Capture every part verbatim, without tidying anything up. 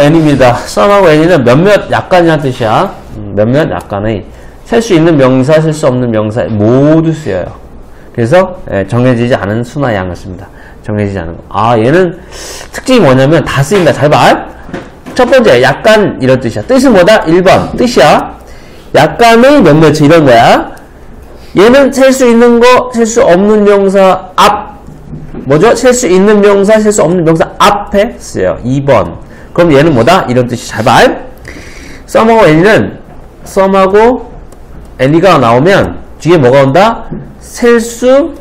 n입니다. 썸하고 n이는 몇몇 약간이란 뜻이야. 음, 몇몇 약간의 셀 수 있는 명사, 셀 수 없는 명사 모두 쓰여요. 그래서 예, 정해지지 않은 수나 양을 씁니다. 정해지지 않은 거. 아, 얘는 특징이 뭐냐면 다 쓰인다. 잘 봐. 첫 번째, 약간 이런 뜻이야. 뜻은 뭐다? 일 번 뜻이야. 약간의 몇몇 이런 거야. 얘는 셀 수 있는 거, 셀 수 없는 명사 앞. 뭐죠? 셀 수 있는 명사, 셀 수 없는 명사 앞에 쓰여요. 이 번. 그럼 얘는 뭐다? 이런 뜻이 잘 봐. 썸하고 n이는 썸하고 n이가 나오면 뒤에 뭐가 온다? 셀 수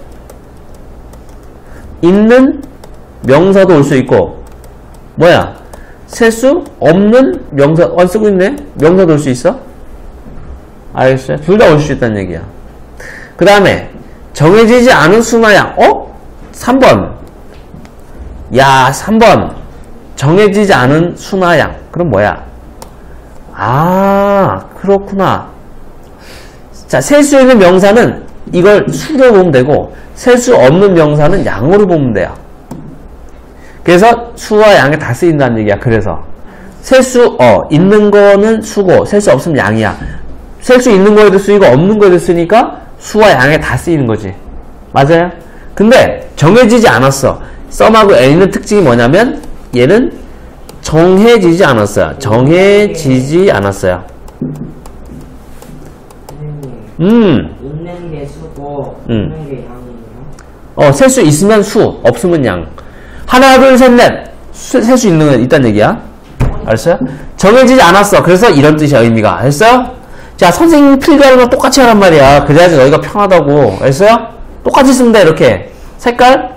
있는 명사도 올 수 있고 뭐야? 셀 수 없는 명사 안 쓰고 있네? 명사도 올 수 있어? 알겠어요? 둘 다 올 수 있다는 얘기야. 그 다음에 정해지지 않은 수나 양. 어? 삼 번. 야, 삼 번. 정해지지 않은 수나 양. 그럼 뭐야? 아, 그렇구나. 자, 셀 수 있는 명사는 이걸 수로 보면 되고 셀 수 없는 명사는 양으로 보면 돼요. 그래서 수와 양에 다 쓰인다는 얘기야. 그래서 셀 수 어, 있는 거는 수고 셀 수 없으면 양이야. 셀 수 있는 거에도 쓰이고 없는 거에도 쓰니까 수와 양에 다 쓰이는 거지. 맞아요? 근데 정해지지 않았어. 썸하고 n의 특징이 뭐냐면 얘는 정해지지 않았어요. 정해지지 않았어요. 음. 있는 게 수고, 음. 없는 게 양이에요. 어, 셀 수 있으면 수, 없으면 양. 하나, 둘, 셋, 넷. 셀 수 있는 건 있다는 얘기야. 알았어요? 정해지지 않았어. 그래서 이런 뜻이야, 의미가. 알았어요? 자, 선생님 필기하는 거 똑같이 하란 말이야. 그래야지 너희가 편하다고. 알았어요? 똑같이 쓰면 돼, 이렇게. 색깔.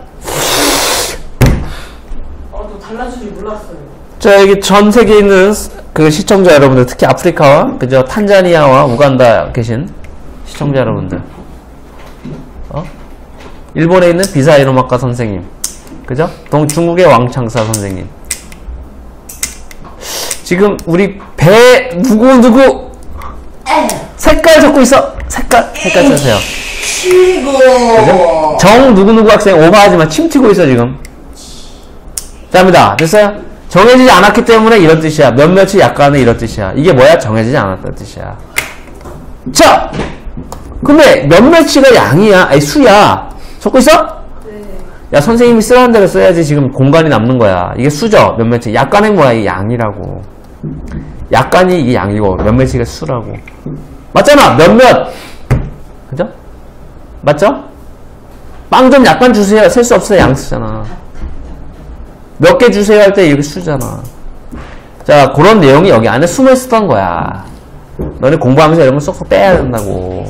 어, 또 달라질 줄 몰랐어요. 자, 여기 전 세계에 있는 그 시청자 여러분들, 특히 아프리카와, 그죠? 탄자니아와 우간다 계신 시청자 여러분들. 어? 일본에 있는 비사이노마카 선생님. 그죠? 동, 중국의 왕창사 선생님. 지금 우리 배, 누구, 누구? 색깔 적고 있어. 색깔, 색깔 쓰세요. 치고. 정, 누구누구 학생 오버하지 마. 침 튀고 있어, 지금. 답니다. 됐어요? 정해지지 않았기 때문에 이런 뜻이야. 몇몇이 약간은 이런 뜻이야. 이게 뭐야? 정해지지 않았다는 뜻이야. 자! 근데 몇몇이가 양이야. 아니, 수야. 적고 있어? 네. 야, 선생님이 쓰라는 대로 써야지 지금 공간이 남는 거야. 이게 수죠? 몇몇이. 약간의 뭐야? 이게 양이라고. 약간이 이게 양이고, 몇몇이가 수라고. 맞잖아! 몇몇! 그죠? 맞죠? 빵 좀 약간 주세요. 셀 수 없어요. 양 쓰잖아. 몇 개 주세요 할 때 이렇게 수잖아. 자, 그런 내용이 여기 안에 숨어 있었던 거야. 너네 공부하면서 이런 거 쏙쏙 빼야 된다고.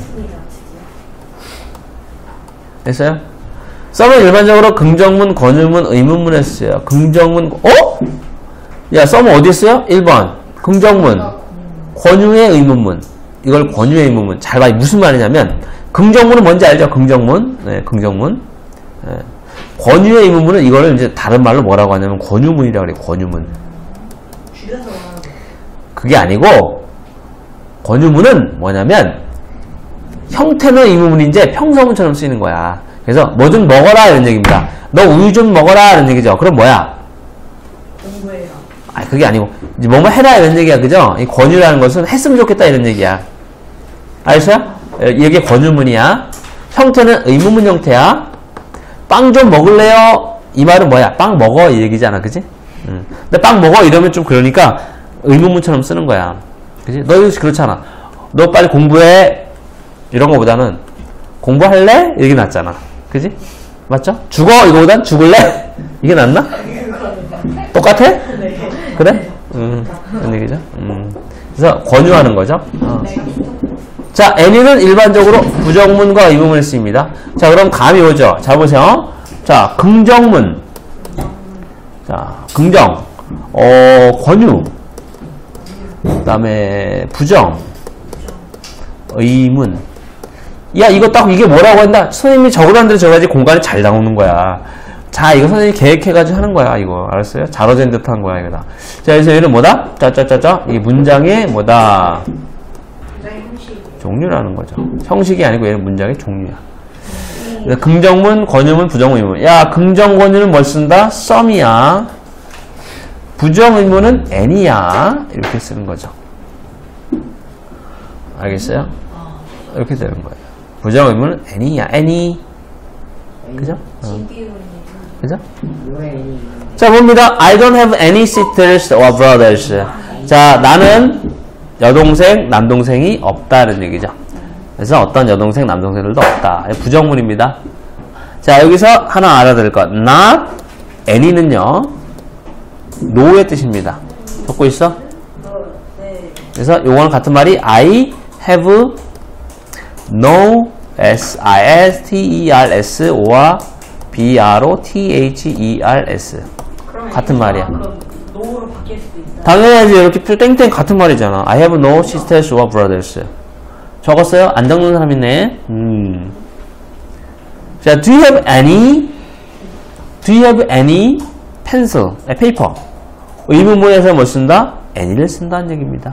됐어요? 썸은 일반적으로 긍정문, 권유문, 의문문에 쓰여요. 긍정문, 어? 야, 썸은 어디 써요? 일 번. 긍정문. 권유의 의문문. 이걸 권유의 의문문. 잘 봐. 무슨 말이냐면, 긍정문은 뭔지 알죠? 긍정문. 네, 긍정문. 네. 권유의 의문문은 이거를 이제 다른 말로 뭐라고 하냐면, 권유문이라고 그래요. 권유문. 줄여서. 그게 아니고, 권유문은 뭐냐면, 형태는 의문문인데 평서문처럼 쓰이는 거야. 그래서 뭐 좀 먹어라 이런 얘기입니다. 너 우유 좀 먹어라 이런 얘기죠. 그럼 뭐야? 공부해요. 아, 그게 아니고 이제 뭐뭐 해라 이런 얘기야. 그죠? 이 권유라는 것은 했으면 좋겠다 이런 얘기야. 알겠어요? 이게 권유문이야. 형태는 의문문 형태야. 빵 좀 먹을래요? 이 말은 뭐야? 빵 먹어 이 얘기잖아. 그지? 응. 근데 빵 먹어 이러면 좀 그러니까 의문문처럼 쓰는 거야. 그지? 너 이거 그렇잖아. 너 빨리 공부해. 이런 거보다는 공부할래? 이게 낫잖아. 그지? 맞죠? 죽어? 이거보단 죽을래? 이게 낫나? 똑같아? 그래? 음, 그런 얘기죠. 음. 그래서 권유하는 거죠. 어. 자, any는 일반적으로 부정문과 의문문을 쓰입니다. 자, 그럼 감이 오죠. 자, 보세요. 자, 긍정문. 자, 긍정. 어, 권유. 그 다음에 부정. 의문. 야, 이거 딱 이게 뭐라고 한다? 선생님이 적으라는 대로 적어야지 공간이 잘 나오는 거야. 자, 이거 선생님이 계획해가지고 하는 거야, 이거. 알았어요? 자로된 듯 한 거야, 이거다. 자, 그래서 얘는 뭐다? 짜짜짜짜. 이게 문장의 뭐다? 문장의 형식. 종류라는 거죠. 형식이 아니고 얘는 문장의 종류야. 그래서 긍정문, 권유문, 부정문, 의문. 야, 긍정, 권유는 뭘 쓴다? 썸이야. 부정의문은 any야. 이렇게 쓰는 거죠. 알겠어요? 이렇게 되는 거예요. 부정의문은 any야. any. 그죠? 어. 그죠? 자, 봅니다. I don't have any sisters or brothers. 자, 나는 여동생, 남동생이 없다는 얘기죠. 그래서 어떤 여동생, 남동생들도 없다. 부정문입니다. 자, 여기서 하나 알아둘 것. not any는요, no의 뜻입니다. 적고 있어? 네. 그래서 요거는 같은 말이 I have no S I S T E R S or B R O T H E R S. 같은 말이야. 그럼 노로 바뀔 수도 있다. 당연하지. 이렇게 표 땡땡 같은 말이잖아. I have no sisters or brothers. 적었어요? 안 적는 사람 있네. 음. 자, do you have any? Do you have any pencil? 아, paper. 의문문에서 뭐 쓴다? any를 쓴다는 얘기입니다.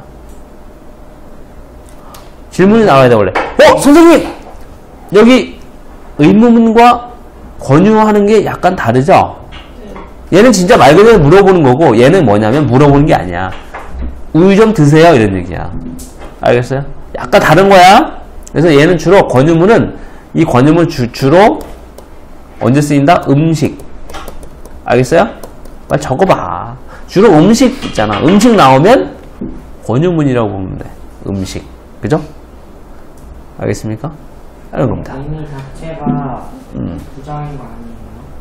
질문이 나와야 돼, 원래. 어, 선생님! 여기 의문문과 권유하는 게 약간 다르죠? 얘는 진짜 말 그대로 물어보는 거고, 얘는 뭐냐면 물어보는 게 아니야. 우유 좀 드세요, 이런 얘기야. 알겠어요? 약간 다른 거야. 그래서 얘는 주로 권유문은, 이 권유문 주, 주로 언제 쓰인다? 음식. 알겠어요? 빨리 적어봐. 주로 음식 있잖아. 음식 나오면 권유문이라고 보면 돼. 음식. 그죠? 알겠습니까? 이런 겁니다. 의미 자체가 음. 부정인 거 아니에요?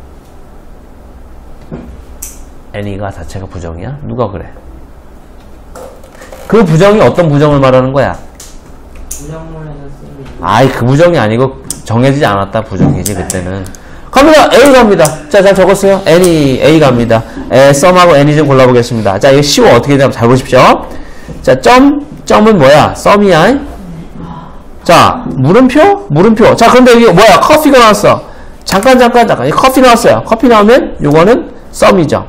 any가 자체가 부정이야? 누가 그래? 그 부정이 어떤 부정을 말하는 거야? 부정문에서 쓰는 아이, 그 부정이 아니고 정해지지 않았다 부정이지 그때는. 갑니다. A 갑니다. 자, 잘 적었어요. any, A 갑니다. 에, 썸하고 any 좀 골라보겠습니다. 자, 이거 쉬워. 어떻게 되나 잘 보십시오. 자, 점, 점은 뭐야? 썸이야. 자, 물음표? 물음표. 자, 그런데 이게 뭐야? 커피가 나왔어. 잠깐, 잠깐, 잠깐. 이 커피 나왔어요. 커피 나오면 요거는 썸이죠.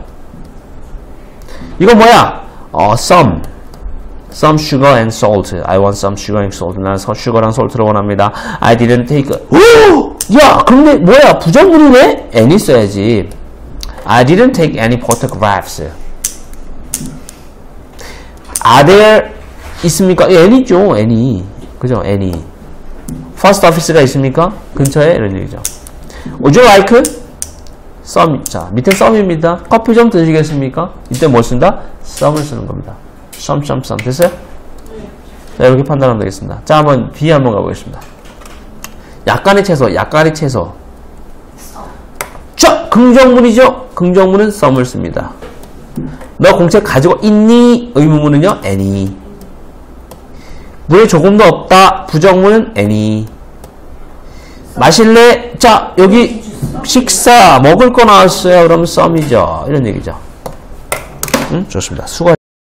이건 뭐야? 어, some. Some sugar and salt. I want some sugar and salt. 나는 슈거랑 솔트를 원합니다. I didn't take. 오! 야, 근데 뭐야? 부정문이네? any 써야지. I didn't take any photographs. Are there 있습니까? any죠, any. 그죠? any. Post office가 있습니까? 근처에? 이런 얘기죠. Would you like some? 자, 밑에 some입니다. 커피 좀 드시겠습니까? 이때 뭘 쓴다? some을 쓰는 겁니다. some, some, some. 됐어요? 자, 이렇게 판단하면 되겠습니다. 자, 한번 B 한번 가보겠습니다. 약간의 채소, 약간의 채소. 자, 긍정문이죠? 긍정문은 some을 씁니다. 너 공책 가지고 있니? 의문문은요? any. 물에 조금도 없다. 부정문은 any. 마실래? 자, 여기 식사, 먹을 거 나왔어요. 그럼 some이죠. 이런 얘기죠. 응? 좋습니다. 수고